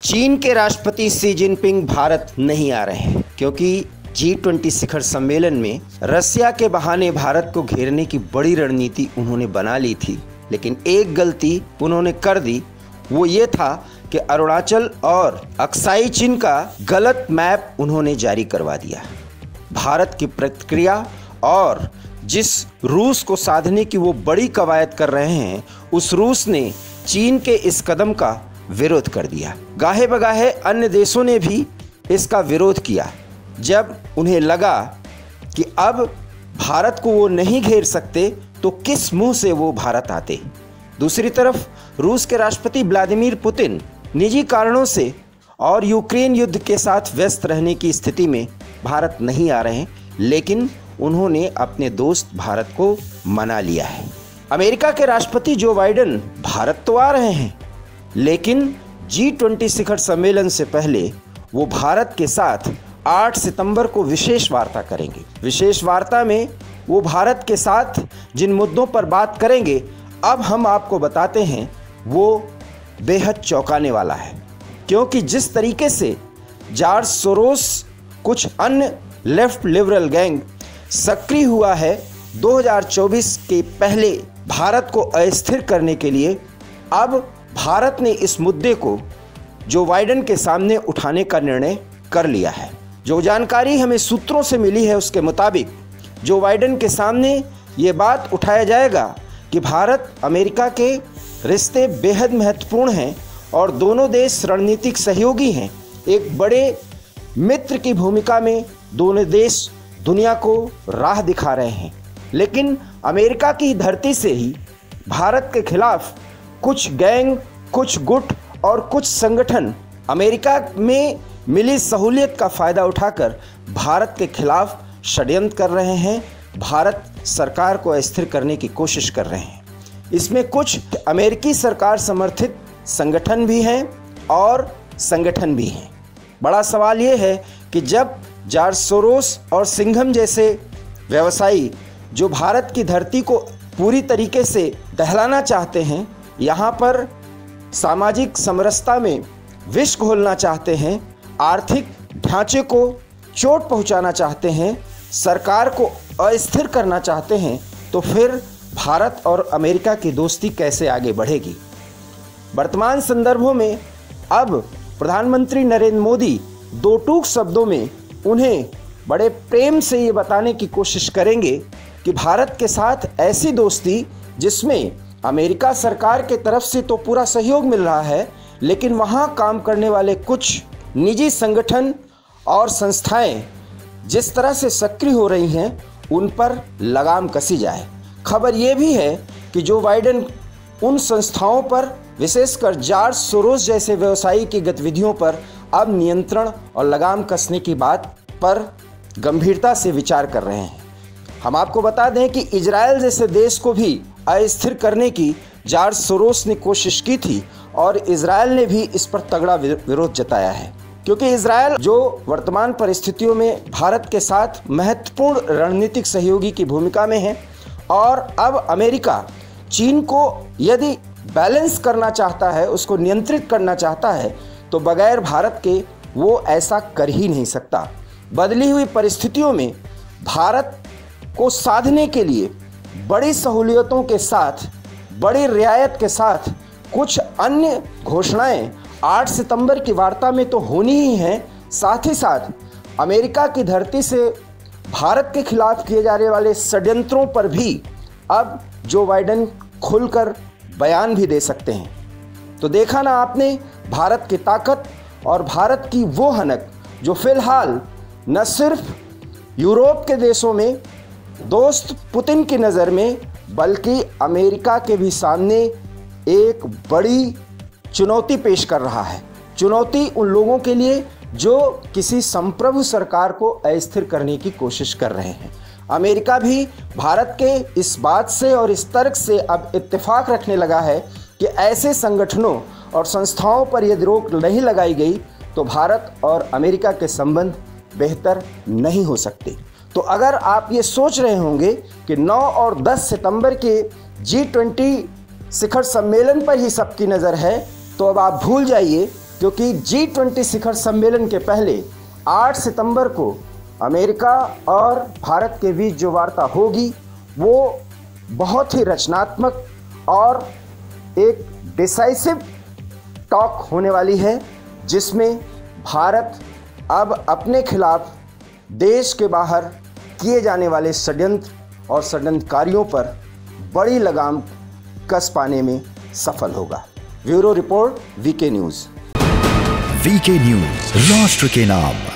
चीन के राष्ट्रपति शी जिनपिंग भारत नहीं आ रहे हैं क्योंकि G20 शिखर सम्मेलन में रसिया के बहाने भारत को घेरने की बड़ी रणनीति उन्होंने बना ली थी। लेकिन एक गलती उन्होंने कर दी, वो ये था कि अरुणाचल और अक्साई चीन का गलत मैप उन्होंने जारी करवा दिया। भारत की प्रतिक्रिया और जिस रूस को साधने की वो बड़ी कवायद कर रहे हैं, उस रूस ने चीन के इस कदम का विरोध कर दिया। गाहे बगाहे अन्य देशों ने भी इसका विरोध किया जब उन्हें लगा कि अब भारत को वो नहीं घेर सकते तो किस मुंह से वो भारत आते। दूसरी तरफ रूस के राष्ट्रपति व्लादिमीर पुतिन निजी कारणों से और यूक्रेन युद्ध के साथ व्यस्त रहने की स्थिति में भारत नहीं आ रहे हैं, लेकिन उन्होंने अपने दोस्त भारत को मना लिया है। अमेरिका के राष्ट्रपति जो बाइडेन भारत तो आ रहे हैं, लेकिन G20 शिखर सम्मेलन से पहले वो भारत के साथ 8 सितंबर को विशेष वार्ता करेंगे। विशेष वार्ता में वो भारत के साथ जिन मुद्दों पर बात करेंगे, अब हम आपको बताते हैं, वो बेहद चौंकाने वाला है। क्योंकि जिस तरीके से जॉर्ज सोरोस कुछ अन्य लेफ्ट लिबरल गैंग सक्रिय हुआ है 2024 के पहले भारत को अस्थिर करने के लिए, अब भारत ने इस मुद्दे को जो बाइडेन के सामने उठाने का निर्णय कर लिया है। जो जानकारी हमें सूत्रों से मिली है उसके मुताबिक जो बाइडेन के सामने ये बात उठाया जाएगा कि भारत अमेरिका के रिश्ते बेहद महत्वपूर्ण हैं और दोनों देश रणनीतिक सहयोगी हैं। एक बड़े मित्र की भूमिका में दोनों देश दुनिया को राह दिखा रहे हैं। लेकिन अमेरिका की धरती से ही भारत के खिलाफ कुछ गैंग, कुछ गुट और कुछ संगठन अमेरिका में मिली सहूलियत का फ़ायदा उठाकर भारत के खिलाफ षड्यंत्र कर रहे हैं, भारत सरकार को अस्थिर करने की कोशिश कर रहे हैं। इसमें कुछ अमेरिकी सरकार समर्थित संगठन भी हैं और संगठन भी हैं। बड़ा सवाल ये है कि जब जॉर्ज सोरोस और सिंघम जैसे व्यवसायी जो भारत की धरती को पूरी तरीके से दहलाना चाहते हैं, यहाँ पर सामाजिक समरसता में विष घोलना चाहते हैं, आर्थिक ढांचे को चोट पहुँचाना चाहते हैं, सरकार को अस्थिर करना चाहते हैं, तो फिर भारत और अमेरिका की दोस्ती कैसे आगे बढ़ेगी। वर्तमान संदर्भों में अब प्रधानमंत्री नरेंद्र मोदी दो टूक शब्दों में उन्हें बड़े प्रेम से ये बताने की कोशिश करेंगे कि भारत के साथ ऐसी दोस्ती जिसमें अमेरिका सरकार के तरफ से तो पूरा सहयोग मिल रहा है, लेकिन वहाँ काम करने वाले कुछ निजी संगठन और संस्थाएं जिस तरह से सक्रिय हो रही हैं, उन पर लगाम कसी जाए। खबर ये भी है कि जो बाइडेन उन संस्थाओं पर, विशेषकर जॉर्ज सोरोस जैसे व्यवसायी की गतिविधियों पर अब नियंत्रण और लगाम कसने की बात पर गंभीरता से विचार कर रहे हैं। हम आपको बता दें कि इजराइल जैसे देश को भी अस्थिर करने की जॉर्ज सोरोस ने कोशिश की थी और इजराइल ने भी इस पर तगड़ा विरोध जताया है, क्योंकि इजराइल जो वर्तमान परिस्थितियों में भारत के साथ महत्वपूर्ण रणनीतिक सहयोगी की भूमिका में है और अब अमेरिका चीन को यदि बैलेंस करना चाहता है, उसको नियंत्रित करना चाहता है, तो बगैर भारत के वो ऐसा कर ही नहीं सकता। बदली हुई परिस्थितियों में भारत को साधने के लिए बड़ी सहूलियतों के साथ, बड़ी रियायत के साथ कुछ अन्य घोषणाएं 8 सितंबर की वार्ता में तो होनी ही हैं। साथ ही साथ अमेरिका की धरती से भारत के खिलाफ किए जाने वाले षड्यंत्रों पर भी अब जो बाइडेन खुलकर बयान भी दे सकते हैं। तो देखा ना आपने भारत की ताकत और भारत की वो हनक जो फिलहाल न सिर्फ यूरोप के देशों में दोस्त पुतिन की नज़र में, बल्कि अमेरिका के भी सामने एक बड़ी चुनौती पेश कर रहा है। चुनौती उन लोगों के लिए जो किसी संप्रभु सरकार को अस्थिर करने की कोशिश कर रहे हैं। अमेरिका भी भारत के इस बात से और इस तर्क से अब इत्तेफाक रखने लगा है कि ऐसे संगठनों और संस्थाओं पर यदि रोक नहीं लगाई गई तो भारत और अमेरिका के संबंध बेहतर नहीं हो सकते। तो अगर आप ये सोच रहे होंगे कि 9 और 10 सितंबर के G20 शिखर सम्मेलन पर ही सबकी नज़र है, तो अब आप भूल जाइए, क्योंकि G20 शिखर सम्मेलन के पहले 8 सितंबर को अमेरिका और भारत के बीच जो वार्ता होगी वो बहुत ही रचनात्मक और एक डिसाइसिव टॉक होने वाली है, जिसमें भारत अब अपने खिलाफ देश के बाहर किए जाने वाले षड्यंत्र और षड्यंत्रकारियों पर बड़ी लगाम कस पाने में सफल होगा। Bureau report VK news. VK news, राष्ट्र के नाम।